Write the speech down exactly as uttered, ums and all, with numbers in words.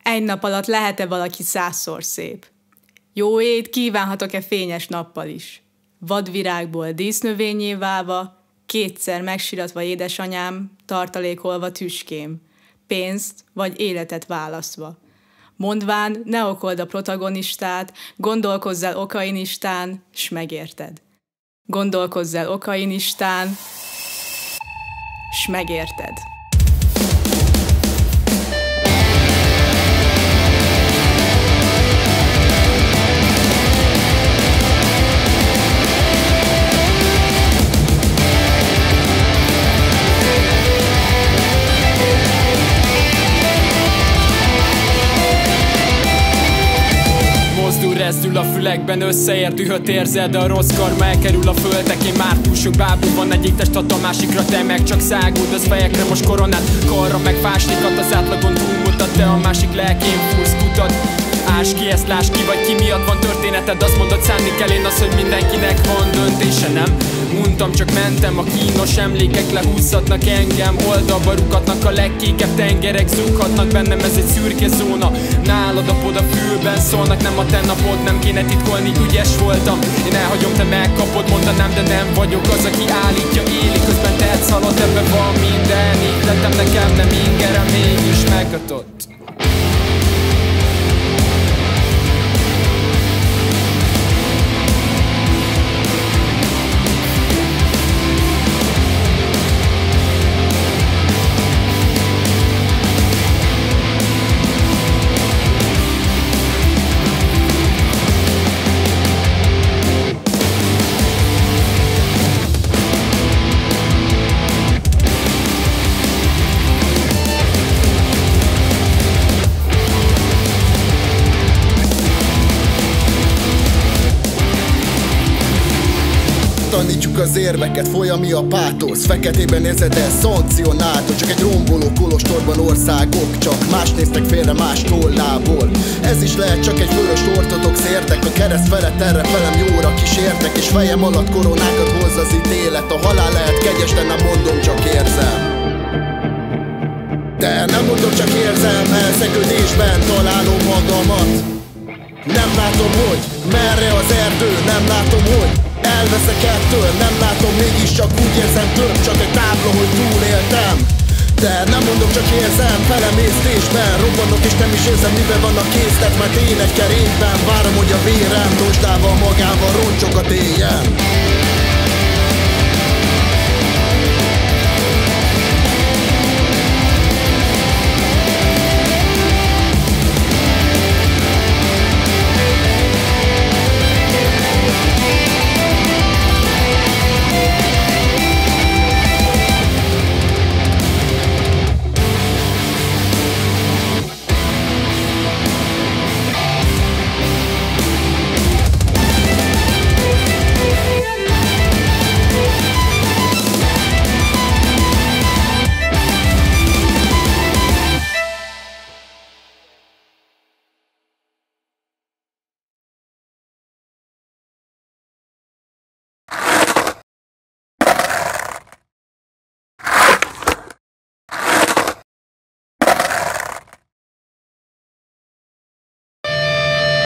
Egy nap alatt lehet-e valaki százszor szép? Jó ét kívánhatok-e fényes nappal is? Vadvirágból dísznövényé válva, kétszer megsiratva édesanyám, tartalékolva tüském, pénzt vagy életet választva. Mondván, ne okold a protagonistát, gondolkozz el okainistán, s megérted. Gondolkozz el okainistán, s megérted. Rezdül a fülekben, összeér dühöt érzed, de a rossz karma elkerül a földekén. Már túl sok bábú van egyik testat a másikra, te meg csak száguldasz fejekre most koronát. Karra meg fásnikat, az átlagon túlmutat, te a másik lelkén fúrsz kutat. Ás ki ezt, láss ki, vagy ki miatt van történeted. Azt mondod, szánni kell, én az, hogy mindenkinek van döntése, nem? Mondtam, csak mentem, a kínos emlékek lehúzhatnak engem. Oldalba rukatnak a legkékebb tengerek, zúghatnak bennem, ez egy szürke zóna. Nálad a pod a fülben szólnak, nem a te napod, nem kéne titkolni, ügyes voltam. Én elhagyom, te megkapod, mondanám, de nem vagyok az, aki állítja, éli, közben tehet szalad, ebben van minden. Így lettem, nekem nem ingerem, mégis meghatott. Tanítsuk az érveket, folyami a pátosz. Feketében érzed el, szankcionáltó. Csak egy romboló kolostorban országok, csak más néztek félre más tollából. Ez is lehet csak egy fölös ortodox érdek. A kereszt felett erre felem jóra kísértek, és fejem alatt koronákat hoz az ítélet. A halál lehet kegyes, de nem mondom, csak érzem. De nem mondom, csak érzem, elszegődésben találom magamat. Nem látom, hogy merre az erdő, nem látom, hogy elveszek ettől, nem látom, mégiscsak úgy érzem, több csak egy tábla, hogy túléltem. De nem mondom, csak érzem, felemésztésben robbanok, és nem is érzem, miben van a készlet, mert én egy kerékben várom, hogy a vérem rozsdával magával roncsokat éljen.